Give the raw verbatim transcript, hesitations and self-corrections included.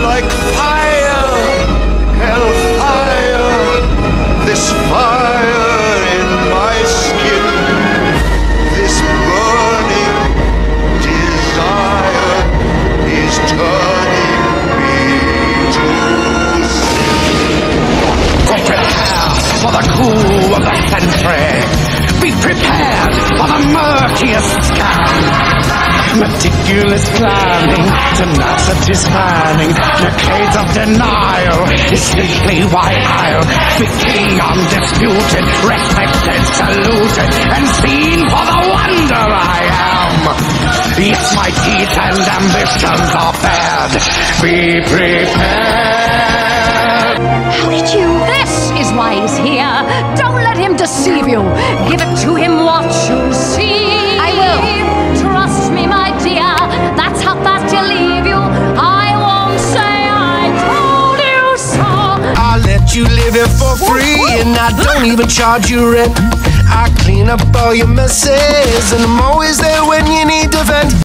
like fire, hellfire, this fire in my skin, this burning desire is turning me to sin. Prepare for the coup of the century. Be prepared for the murkiest scam. Meticulous planning, tenacity's fanning, decades of denial is simply why I'll be king undisputed, respected, saluted, and seen for the wonder I am. Yes, my teeth and ambitions are bad. Be prepared. How did you? This is why he's here. Don't let him deceive you. Give it to him what you see. I will. Trust me, my dear. That's how fast he'll leave you. I won't say I told you so. I let you live here for free, and I don't even charge you rent. I clean up all your messes, and I'm always there when you need to vent.